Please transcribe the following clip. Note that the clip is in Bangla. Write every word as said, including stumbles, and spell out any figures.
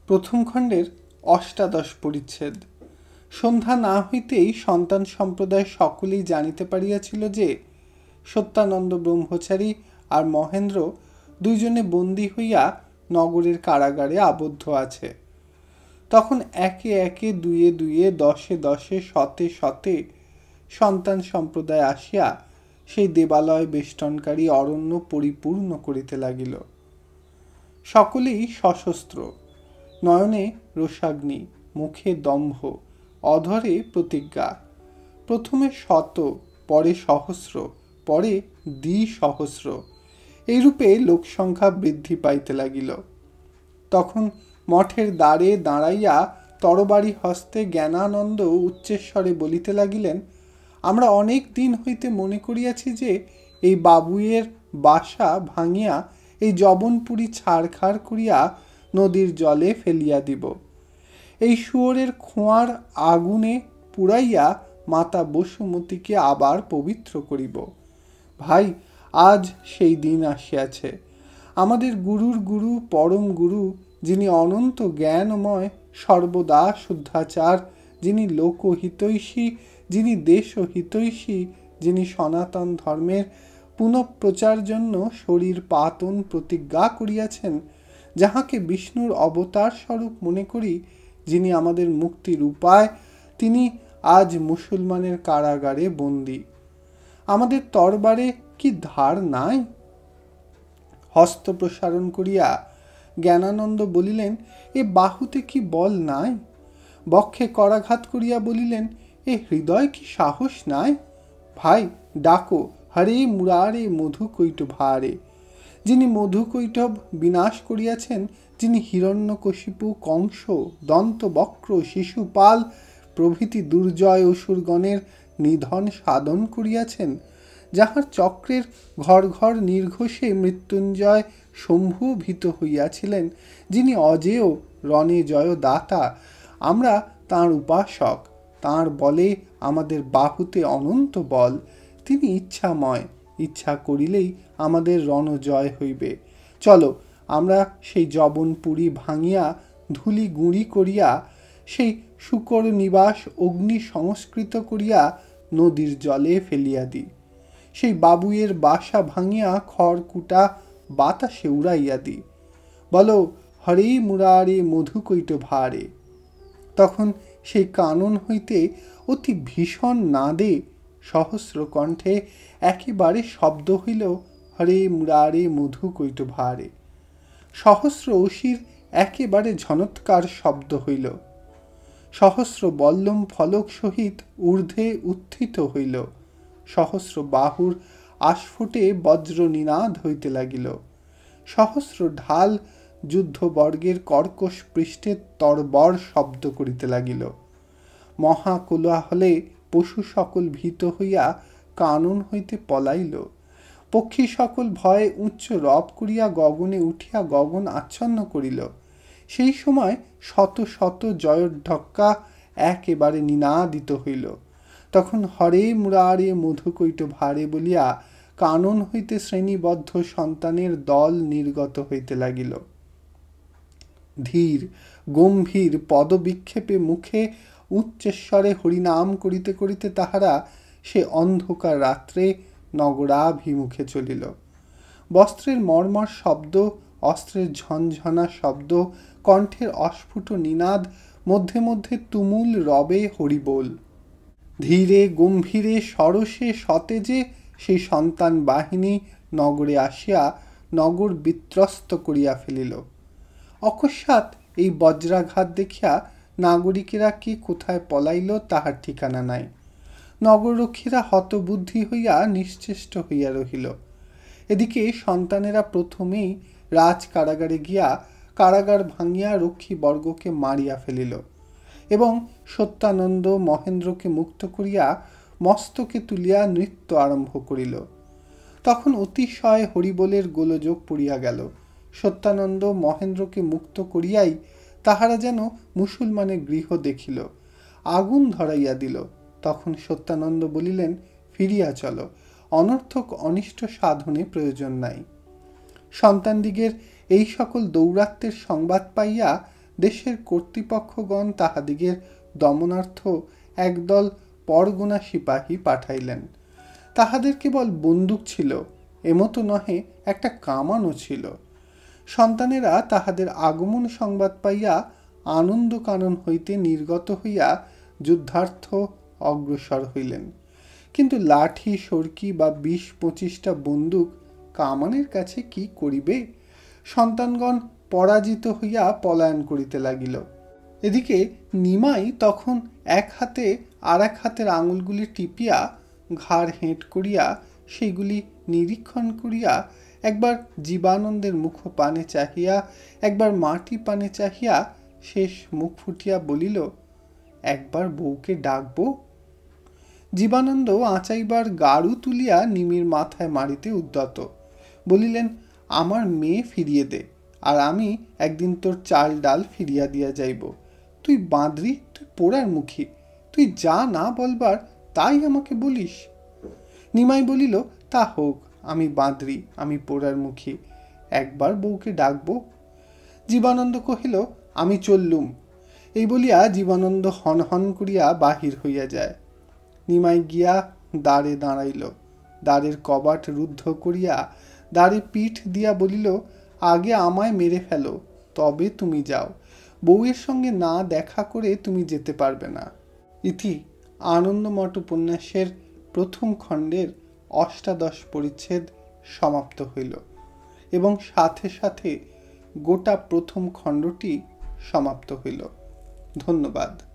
প্রথম খণ্ডের অষ্টাদশ পরিচ্ছেদ। সন্ধ্যা না হইতেই সন্তান সম্প্রদায় সকলেই জানিতে পারিয়াছিল যে সত্যানন্দ ব্রহ্মচারী আর মহেন্দ্র দুইজনে বন্দী হইয়া নগরের কারাগারে আবদ্ধ আছে। তখন একে একে দুয়ে দুয়ে দশে দশে শতে শতে সন্তান সম্প্রদায় আসিয়া সেই দেবালয় বেষ্টনকারী অরণ্য পরিপূর্ণ করিতে লাগিল। সকলেই সশস্ত্র, নয়নে রোষাগ্নি, মুখে দম্ভ, অধরে প্রতিজ্ঞা। প্রথমে শত, পরে সহস্র, পরে দ্বিসহস্র, এইরূপে লোকসংখ্যা বৃদ্ধি পাইতে লাগিল। তখন মঠের দ্বারে দাঁড়াইয়া তরবারি হস্তে জ্ঞানানন্দ উচ্চেস্বরে বলিতে লাগিলেন, আমরা অনেক দিন হইতে মনে করিয়াছি যে এই বাবুয়ের বাসা ভাঙিয়া এই জবনপুরী ছাড়খাড় করিয়া নদীর জলে ফেলিয়া দিব। এই শুয়োরের খোঁয়ার আগুনে পুড়াইয়া মাতা বসুমতীকে আবার পবিত্র করিব। ভাই, আজ সেই দিন আসিয়াছে। আমাদের গুরুর গুরু, পরম গুরু, যিনি অনন্ত জ্ঞানময়, সর্বদা শুদ্ধাচার, যিনি লোকহিতৈষী, যিনি দেশহিতৈষী, যিনি সনাতন ধর্মের পুনঃপ্রচার জন্য শরীর পাতন প্রতিজ্ঞা করিয়াছেন, যাহাকে বিষ্ণুর অবতার স্বরূপ মনে করি, যিনি আমাদের মুক্তির উপায়, তিনি আজ মুসলমানের কারাগারে বন্দী। আমাদের তরবারে কি ধার নাই? হস্ত প্রসারণ করিয়া জ্ঞানানন্দ বলিলেন, এ বাহুতে কি বল নাই? বক্ষে করাঘাত করিয়া বলিলেন, এ হৃদয় কি সাহস নাই? ভাই, ডাকো হরে মুরারে মধুকৈটভারে। যিনি মধুকৈটভ বিনাশ করিয়াছেন, যিনি হিরণ্যকশিপু, কংস, দন্তবক্র, শিশুপাল প্রভৃতি দুর্জয় অসুরগণের নিধন সাধন করিয়াছেন, যাহার চক্রের ঘর ঘর নির্ঘোষে মৃত্যুঞ্জয় শম্ভু ভীত হইয়াছিলেন, যিনি অজেয় রণে জয় দাতা, আমরা তাঁর উপাসক। তাঁর বলে আমাদের বাহুতে অনন্ত বল। তিনি ইচ্ছাময়, ইচ্ছা করিলেই আমাদের রণজয় হইবে। চলো, আমরা সেই জবনপুরী ভাঙিয়া ধুলি গুঁড়ি করিয়া, সেই শুকর নিবাস অগ্নি সংস্কৃত করিয়া নদীর জলে ফেলিয়া দিই। সেই বাবুয়ের বাসা ভাঙিয়া খড়কুটা বাতাসে উড়াইয়া দিই। বলো হরে মুরারে মধুকৈটভারে। তখন সেই কানন হইতে অতি ভীষণ নাদে সহস্র কণ্ঠে একেবারে শব্দ হইল, হরে মুরারে মধুকৈটভারে। সহস্র অসির একেবারে ঝনৎকার শব্দ হইল। সহস্র বল্লম ফলক সহিত ঊর্ধ্বে উত্থিত হইল। সহস্র বাহুর আস্ফুটে বজ্র নিনাদ হইতে লাগিল। সহস্র ঢাল যুদ্ধবর্গের কর্কশ পৃষ্ঠে তরবর শব্দ করিতে লাগিল। মহাকোলাহলে পশু সকল ভীত হইয়া কানন হইতে পলাইল। পক্ষী সকল ভয়ে উচ্চ রব করিয়া গগনে উঠিয়া গগন আচ্ছন্ন করিল। সেই সময় শত শত জয়ঢক্কা একেবারে নিনাদিত হইল। তখন হরে মুরারে মধুকৈটভারে বলিয়া কানন হইতে শ্রেণীবদ্ধ সন্তানের দল নির্গত হইতে লাগিল। ধীর গম্ভীর পদবিক্ষেপে মুখে উচ্চেস্বরে হরিনাম করিতে করিতে তাহারা সে অন্ধকার রাত্রে নগরাভিমুখে চলিল। বস্ত্রের মর্মর শব্দ, অস্ত্রের ঝনঝনা শব্দ, কণ্ঠের অস্ফুট নিনাদ, মধ্যে মধ্যে তুমুল রবে হরিবোল। ধীরে গম্ভীরে সরসে সতেজে সেই সন্তান বাহিনী নগরে আসিয়া নগর বিত্রস্ত করিয়া ফেলিল। অকস্মাৎ এই বজ্রাঘাত দেখিয়া নাগরিকেরা কি কোথায় পলাইল তাহার ঠিকানা নাই। নগররক্ষীরা হতবুদ্ধি হইয়া নিশ্চেষ্ট হইয়া রহিল। এদিকে সন্তানেরা প্রথমেই রাজ কারাগারে গিয়া কারাগার ভাঙিয়া রক্ষীবর্গকে মারিয়া ফেলিল এবং সত্যানন্দ মহেন্দ্রকে মুক্ত করিয়া মস্তকে তুলিয়া নৃত্য আরম্ভ করিল। তখন অতিশয় হরিবোলের গোলযোগ পড়িয়া গেল। সত্যানন্দ মহেন্দ্রকে মুক্ত করিয়াই তাহারা যেন মুসলমানের গৃহ দেখিল, আগুন ধরাইয়া দিল। তখন সত্যানন্দ বলিলেন, ফিরিয়া চলো, অনর্থক অনিষ্ট সাধনে প্রয়োজন নাই। সন্তানদিগের এই সকল দৌরাত্মের সংবাদ পাইয়া দেশের কর্তৃপক্ষগণ তাহাদিগের দমনার্থ একদল পরগনা সিপাহী পাঠাইলেন। তাহাদের কেবল বন্দুক ছিল এমতো নহে, একটা কামানও ছিল। সন্তানেরা তাহাদের আগমন সংবাদ পাইয়া আনন্দ কানন হইতে নির্গত হইয়া যুদ্ধার্থ অগ্রসর হইলেন। কিন্তু লাঠি সরকি বা বিশ পঁচিশটা বন্দুক কামানের কাছে কি করিবে? সন্তানগণ পরাজিত হইয়া পলায়ন করিতে লাগিল। এদিকে নিমাই তখন এক হাতে আর এক হাতের আঙুলগুলি টিপিয়া ঘাড় হেঁট করিয়া সেইগুলি নিরীক্ষণ করিয়া একবার জীবানন্দের মুখ পানে চাহিয়া একবার মাটি পানে চাহিয়া শেষ মুখ ফুটিয়া বলিল, একবার বউকে ডাকবো? জীবানন্দ আঁচাইবার গাড়ু তুলিয়া নিমির মাথায় মারিতে উদ্যত। বলিলেন, আমার মেয়ে ফিরিয়ে দে, আর আমি একদিন তোর চাল ডাল ফিরিয়া দিয়া যাইব। তুই বাঁদরি, তুই পোড়ার মুখী, তুই যা না বলবার তাই আমাকে বলিস। নিমাই বলিল, তা হোক, আমি বাঁদরি, আমি পোড়ার মুখী, একবার বউকে ডাকবো। জীবানন্দ কহিল, আমি চললুম। এই বলিয়া জীবানন্দ হন হন করিয়া বাহির হইয়া যায়। নিমাই গিয়া দ্বারে দাঁড়াইল, দ্বারের কবাট রুদ্ধ করিয়া দ্বারে পিঠ দিয়া বলিল, আগে আমায় মেরে ফেলো, তবে তুমি যাও। বউয়ের সঙ্গে না দেখা করে তুমি যেতে পারবে না। ইতি আনন্দমঠ উপন্যাসের প্রথম খণ্ডের অষ্টাদশ পরিচ্ছেদ সমাপ্ত হইল এবং সাথে সাথে গোটা প্রথম খণ্ডটি সমাপ্ত হইল। ধন্যবাদ।